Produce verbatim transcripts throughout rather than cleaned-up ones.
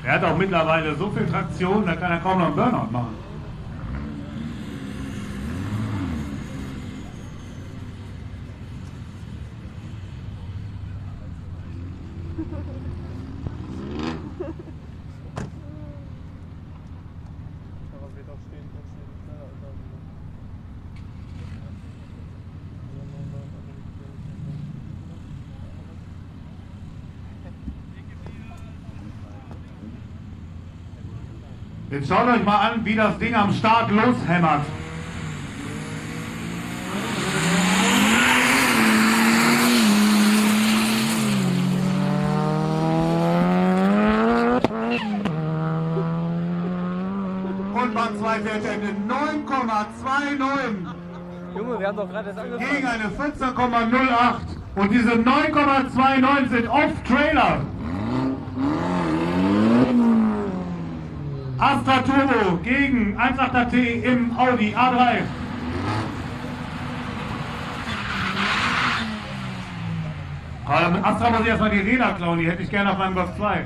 Er hat auch mittlerweile so viel Traktion, da kann er kaum noch einen Burnout machen. Jetzt schaut euch mal an, wie das Ding am Start loshämmert. Und Bahn zwei fährt er eine neun Komma neunundzwanzig. Junge, wir haben doch gerade das angefangen. Gegen eine vierzehn Komma null acht. Und diese neun Komma neunundzwanzig sind off-Trailer. Astra Turbo gegen eins Komma achter T im Audi A drei. Aber mit Astra muss ich erstmal die Räder klauen, die hätte ich gerne auf meinem Golf zwei.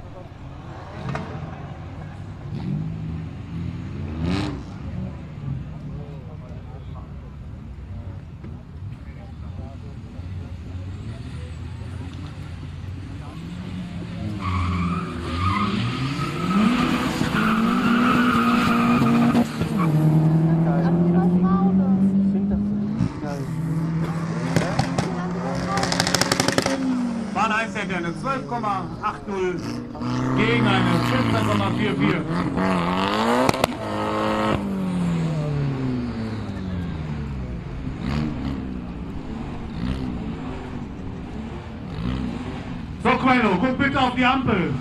Bahn eins hätte eine zwölf Komma achtzig gegen eine fünfzehn Komma vierundvierzig. So, Quello, guck bitte auf die Ampel.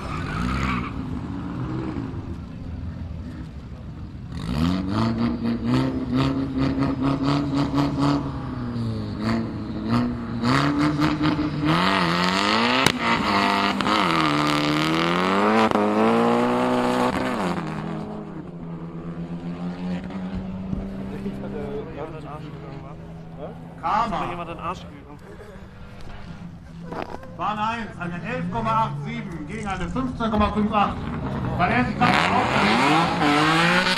Karma. Jemand den Arsch gegangen. Bahn eins, eine elf Komma siebenundachtzig gegen eine fünfzehn Komma achtzig. Weil er sich gerade aufhört.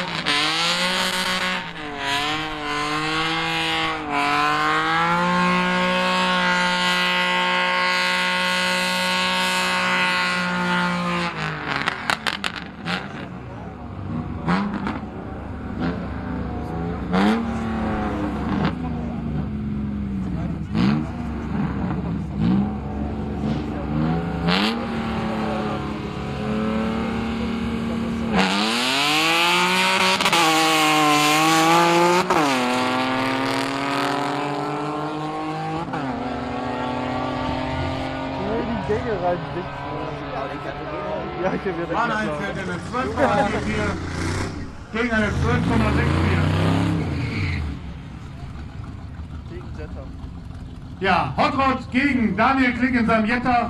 Gänge reinsitzen. Ja, ich habe Bahn eins fährt eine zwölf Komma vierundvierzig gegen eine zwölf Komma vierundsechzig. Gegen Jetta. Ja, Hot Rod gegen Daniel Klick in seinem Jetta.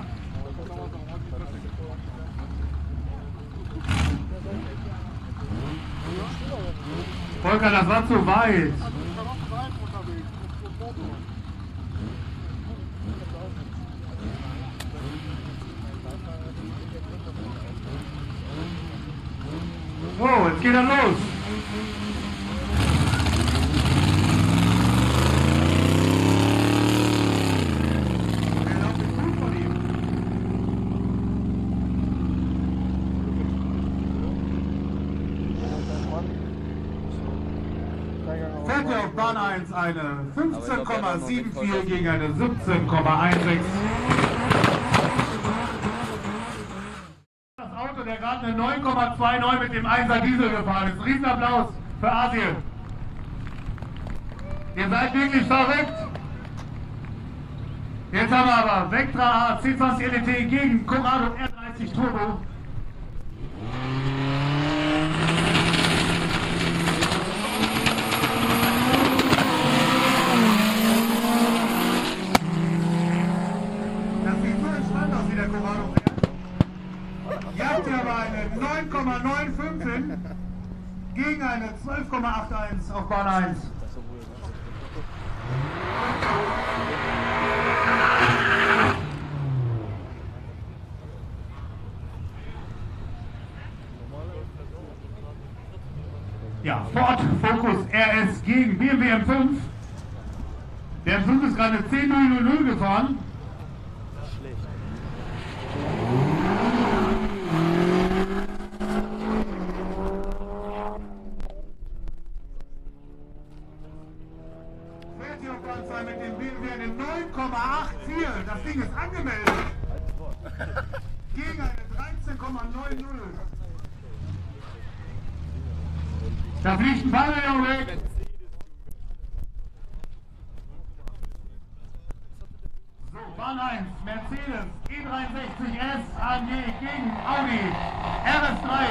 Volker, das war zu weit. Oh, jetzt geht er los. Fährt er auf Bahn eins eine fünfzehn Komma vierundsiebzig gegen eine siebzehn Komma sechzehn. Das Auto, der gerade eine neun Komma neunundzwanzig mit dem einser Diesel gefahren ist. Riesenapplaus für Asien. Ihr seid wirklich verrückt. Jetzt haben wir aber Vectra C zwanzig L E T gegen Corrado R dreißig Turbo. Das sieht so entspannt aus wie der Corrado fährt. Ihr habt ja aber eine neun Komma fünfundneunzig gegen eine zwölf Komma einundachtzig auf Bahn eins. Ja, Ford Focus R S gegen B M W M fünf. Der M fünf ist gerade zehn null null null gefahren. Fährt hier auf Bahn zwei mit dem B M W eine neun Komma acht vier. Das Ding ist angemeldet. Gegen eine dreizehn Komma neun null. Da fliegt ein Ball weg. So, Bahn eins, Mercedes E dreiundsechzig S A M G gegen Audi R S drei.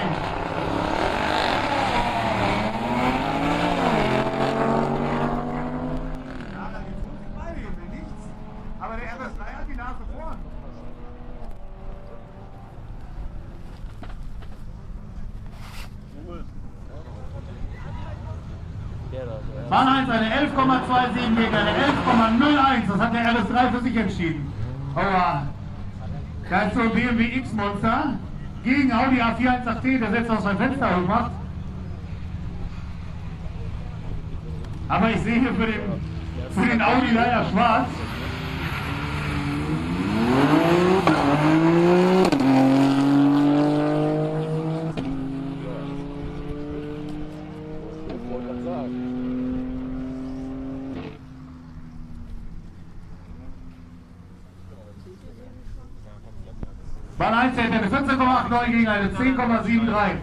Ja, da gibt es beide hier nichts. Aber der R S drei hat die Nase vorn. Bahn eins eine elf Komma siebenundzwanzig gegen eine elf Komma null eins. Das hat der R S drei für sich entschieden. Aber da ist so ein B M W X-Monster gegen Audi A vier eins acht T, der setzt aus sein Fenster und macht. Aber ich sehe hier für den, für den Audi leider schwarz. Bahn eins hätte eine vierzehn Komma neunundachtzig gegen eine zehn Komma dreiundsiebzig.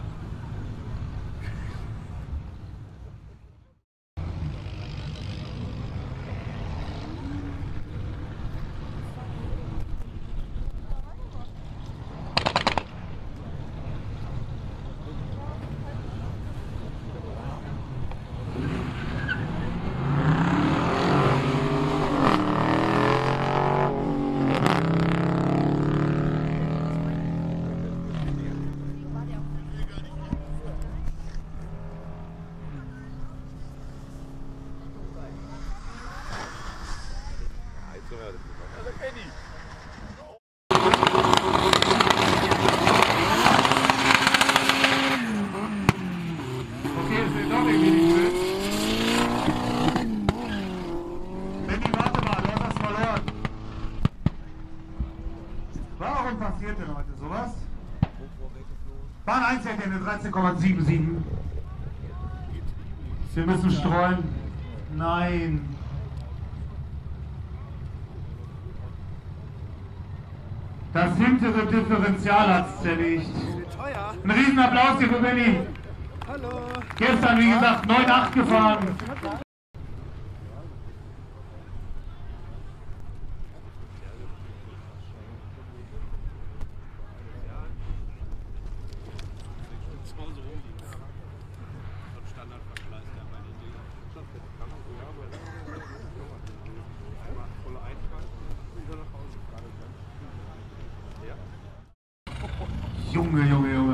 Warum passiert denn heute sowas? Bahn eins hätte eine dreizehn Komma siebenundsiebzig. Wir müssen streuen. Nein. Das hintere Differential hat es zerlegt. Ein Riesenapplaus hier für Benny. Hallo. Gestern, wie gesagt, neun Komma acht gefahren. Junge, Junge, Junge.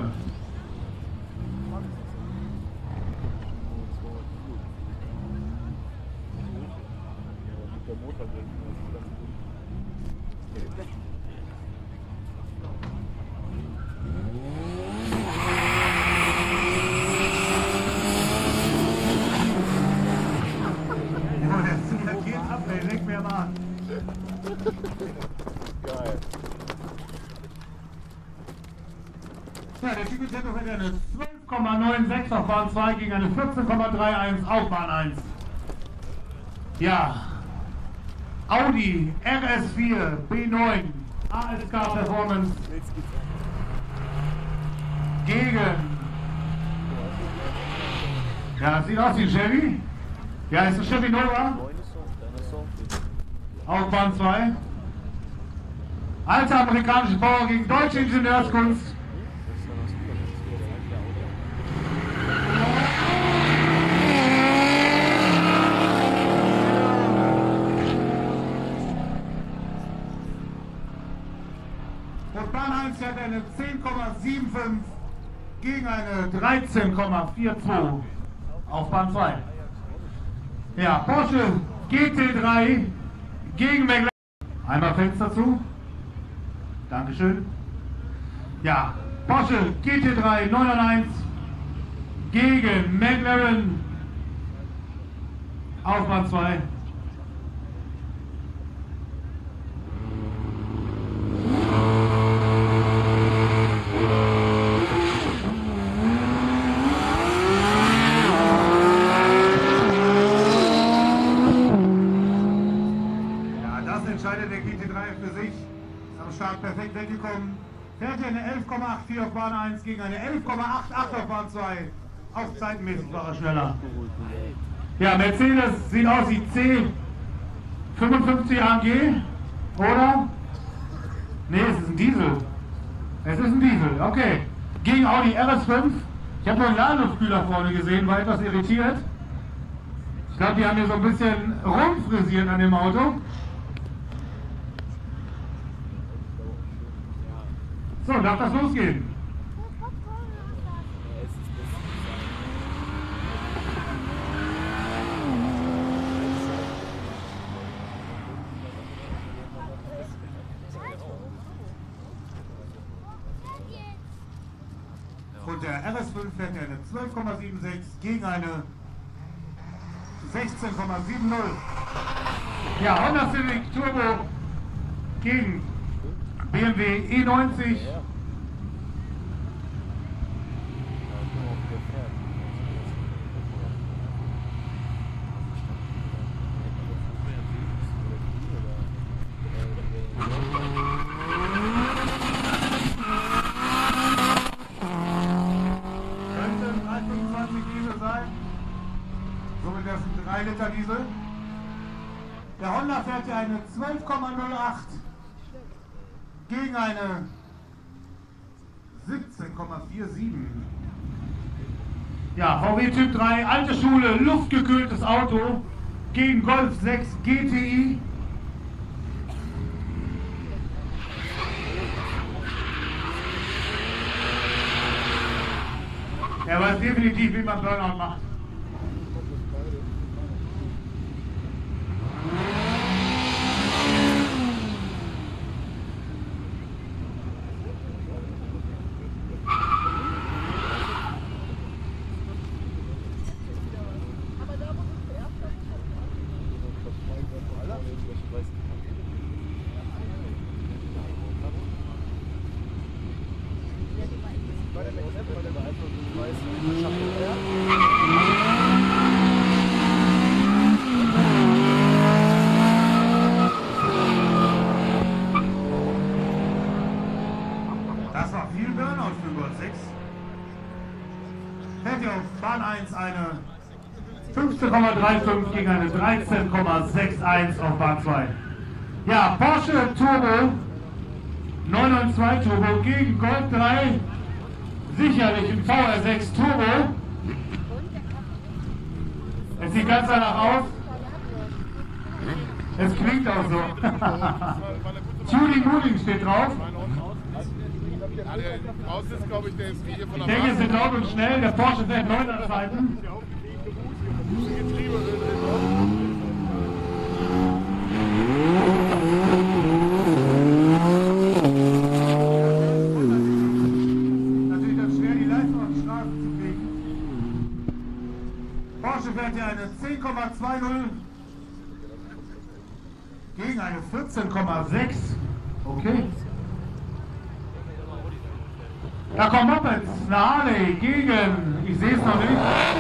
Ja, der Zug geht ab, ey, leg mir mal an. Geil. Ja, der Typ hätte noch eine zwölf Komma sechsundneunzig auf Bahn zwei gegen eine vierzehn Komma einunddreißig auf Bahn eins. Ja, Audi R S vier B neun A S K Performance gegen, ja, sieht aus wie ein Chevy. Ja, ist ein Chevy Nova auf Bahn zwei. Alte amerikanische Bauer gegen deutsche Ingenieurskunst. Und Bahn eins hat eine zehn Komma fünfundsiebzig gegen eine dreizehn Komma zweiundvierzig auf Bahn zwei. Ja, Porsche G T drei gegen McLaren. Einmal Fenster zu. Dankeschön. Ja, Porsche G T drei neunhunderteins gegen McLaren auf Bahn zwei. Entscheidet der G T drei für sich. Ist am Start perfekt weggekommen. Fährt hier eine elf Komma achtzig auf Bahn eins gegen eine elf Komma achtundachtzig auf Bahn zwei. Auch zeitmäßig war er schneller. Ja, Mercedes sieht aus wie C fünfundfünfzig A M G, oder? Ne, es ist ein Diesel. Es ist ein Diesel, okay. Gegen Audi R S fünf. Ich habe nur einen Ladungskühler vorne gesehen, war etwas irritiert. Ich glaube, die haben hier so ein bisschen rumfrisiert an dem Auto. So, darf das losgehen? Und der R S fünf fährt eine zwölf Komma sechsundsiebzig gegen eine sechzehn Komma siebzig. Ja, Honda Civic Turbo gegen B M W E neunzig. Könnte ein drei fünfundzwanzig Diesel sein. Somit das ein drei Liter Diesel. Der Honda fährt hier eine zwölf Komma null acht. Gegen eine siebzehn Komma siebenundvierzig. Ja, V W Typ drei, alte Schule, luftgekühltes Auto gegen Golf sechs G T I. Er weiß definitiv, wie man Burnout macht. Das war viel Burnout für Golf sechs. Fährt hier auf Bahn eins eine fünfzehn Komma fünfunddreißig gegen eine dreizehn Komma einundsechzig auf Bahn zwei. Ja, Porsche Turbo neun neun zwei Turbo gegen Golf drei. Sicherlich im V R sechs Turbo. Es sieht ganz danach aus. Es klingt auch so. Tuning Mooning steht drauf. Ich denke, es wird laut und schnell. Der Porsche fährt neuner Zeiten. Natürlich dann schwer, die Leistung auf die Straße zu kriegen. Porsche fährt hier eine zehn Komma zwanzig gegen eine vierzehn Komma sechs. Okay. Da kommt Mopeds, eine Harley gegen, ich sehe es noch nicht.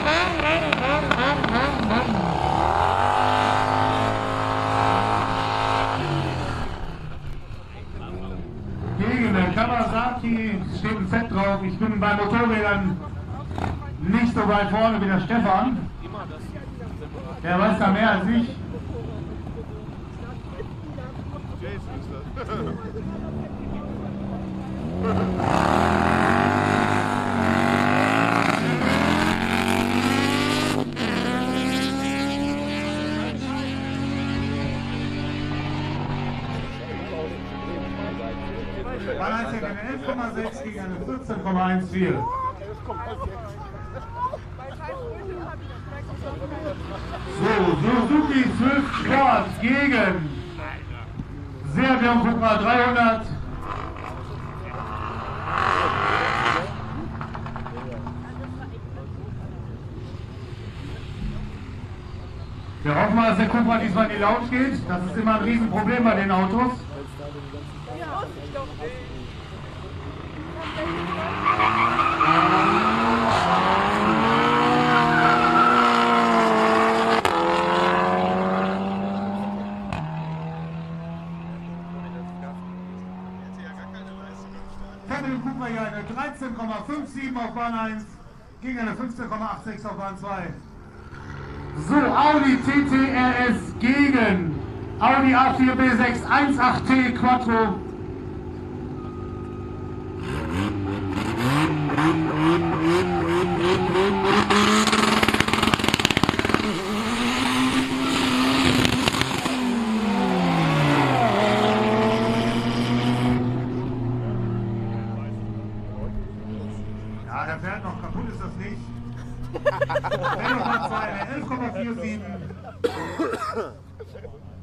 Gegen eine Kawasaki, steht ein Z drauf. Ich bin bei Motorrädern nicht so weit vorne wie der Stefan. Der weiß da mehr als ich. Bahn eins eine elf Komma sechs gegen eine vierzehn Komma vierzehn. So, Suzuki Swift Sport gegen Serbian Cupra dreihundert. Wir hoffen mal, dass der Cupra diesmal in die Lounge geht. Das ist immer ein Riesenproblem bei den Autos. Kevin Cupra hier eine dreizehn Komma siebenundfünfzig auf Bahn eins gegen eine fünfzehn Komma sechsundachtzig auf Bahn zwei. So, Audi T T R S gegen Audi A vier B sechs achtzehn T Quattro. Ja, der fährt noch, kaputt ist das nicht. elf Komma siebenundvierzig.